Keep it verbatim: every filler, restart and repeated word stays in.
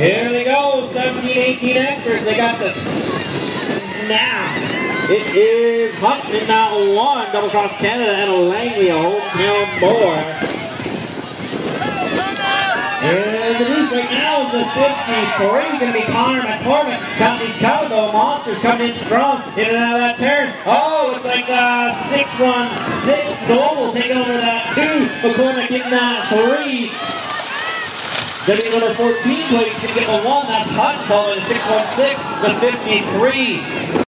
Here they go, seventeen eighteen extras. They got the snap. It is Hunt in that one, Double Cross Canada and Langley, a hometown more. And the news right now is a fifty-three, going to be Connor McCormick. Got these Cowboy Monsters coming in strong, in and out of that turn. Oh, looks like uh, six one six Global taking over that two. McCormick getting that three. W number fourteen, going to get the one. That's Hunt following six one six, the fifty-three.